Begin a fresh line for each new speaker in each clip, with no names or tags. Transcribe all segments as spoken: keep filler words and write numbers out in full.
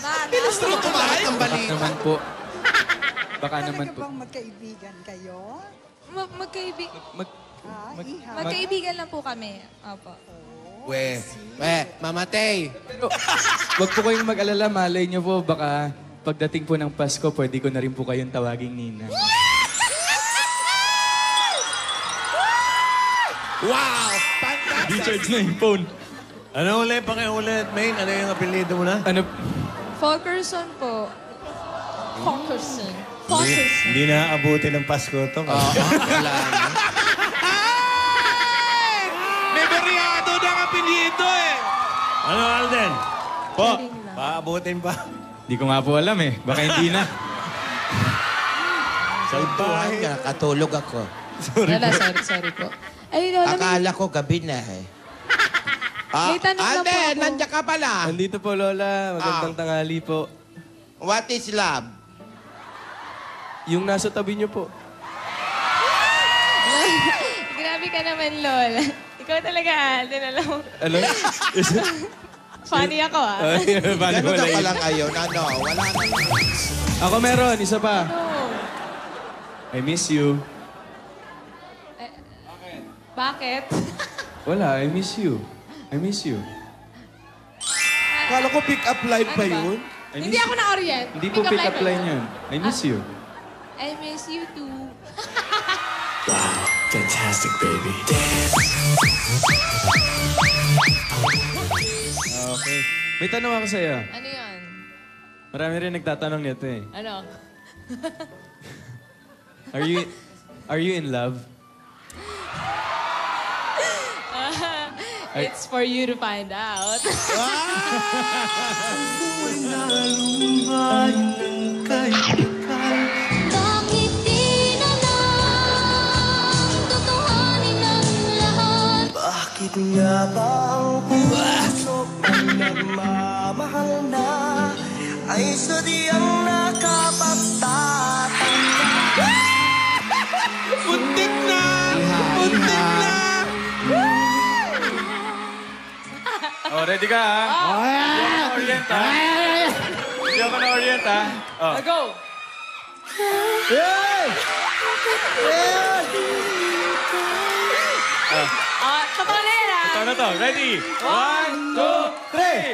Gusto ko kumalat ng balita.
Baka naman po. Baka naman po.
Talaga bang magkaibigan kayo?
Ma- magkaibig...
Mag,
Ah,
mag,
iha.
Magkaibigan lang po kami. Opo.
We, we, mamatay.
pero, wag po kayong mag-alala. Malay niyo po, baka pagdating po ng Pasko, pwede ko na rin po kayong tawaging Nina.
Wow! Fantastic!
Di-charge na yung phone.
Ano ulit? Pakiulit, main. Ano yung apelido mo na?
Ano?
Falkerson po. Falkerson.
Hindi,
Falkerson.
hindi na abuti ng Pasko to.
Oo, wala na. May beryado ng apelido eh.
Ano, Alden? Po, paabutin pa.
Di ko nga po alam eh. Baka hindi na.
Salbahe.
Katulog ako.
Wala, sorry, sorry po. Ay, Lola, may,
Akala ko gabi na eh. Ah,
May tanong lang po
Alden,
ako.
nandiyan ka pala.
Nandito po, Lola. Magandang
Ah.
tanghali po.
What is love?
Yung nasa tabi niyo po.
grabe ka naman, Lola. Ikaw talaga, Alden, alam mo.
Ano?
Funny ako, ah.
Ay, bali
Ganun
wala
ka
yun.
palang ngayon. Ano, wala na.
Ako meron, isa pa.
No.
I miss you.
Bakit?
Wala, I miss you. I miss you.
Kala ko pick-up line pa
Ano ba?
yun.
I
Hindi
miss-
ako na-orient.
Hindi po pick up line yun. I miss you.
I miss you too.
Fantastic, baby.
Okay. May tanong ako sa'yo.
Ano yun?
Marami rin nagtatanong nito eh.
Ano?
Are you are you in love?
It's for you to find out.
Bakit di na lang tutuhanin ang lahat?
Bakit nga ba ang puso kong nagmamahal na ay sadyang nakapagtatanda?
Muntik na! Muntik na!
Oh, ready ka ha? Hindi ako na-orient ha? Hindi ako na-orient ha? Oh.
Go! Ah, totoo na yan, ah.
Ito na to. Ready? One, two, three!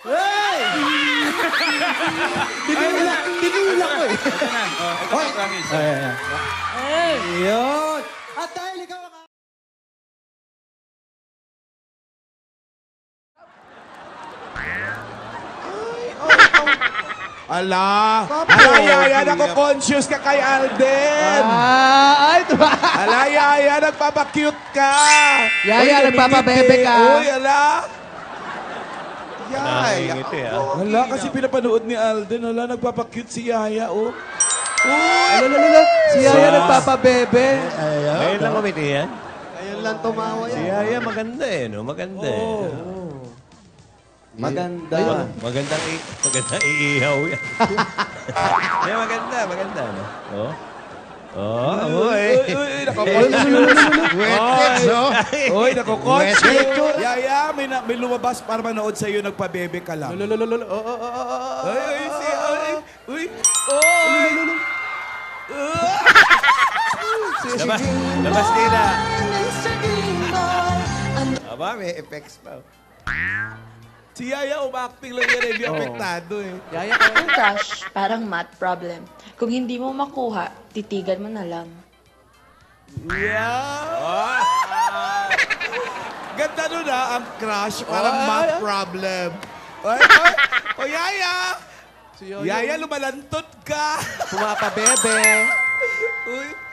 Tinulak, tinulak ko eh.
Ito na. Oh, ito na, promise. Ay, ay, ay.
Yun. At dahil ikaw ang...
Ala!
Ala, Yaya, nako-conscious ka kay Alden.
Ah, ay, diba?
Ala, Yaya, nagpapakute ka.
Yaya, nagpapabebe ka.
Uy, ala. Yaya.
Nakangiti, ah.
Wala, kasi pinapanood ni Alden. Wala, nagpapakute si Yaya, oh.
Lalo, lalo, lalo. Si Yaya nagpapabebe.
Ngayon lang kumiti yan.
Ayun lang tumawa
Si Yaya maganda eh, no? Maganda eh.
Maganda.
Ayun, magandang, i magandang iihaw yan. Eh, maganda, maganda, no? Oh. Oh,
Uy,
uy.
uy, uy, nako-conscious.
Wetets, oh!
Uy, nako-conscious. Yaya, may, na, may lumabas para manood sa'yo, nagpabebe ka lang.
Lalo, lalo, lalo. Oh, oh, oh, oh, oh.
Uy, uy, si, uy, uy. Oh!
Labas, labas nila. Aba, may effects pa.
Si Yaya, umacting lang yan, hindi apektado eh.
Yaya ka.
Yung crush, parang math problem. Kung hindi mo makuha, titigan mo na lang.
Yeah! Ganda nun ah, ang crush, parang
Oh,
math
ay,
problem. Oy, oy, o Yaya!
Si Yaya.
Yaya, lumalantot ka!
Pumapabebe.
Uy,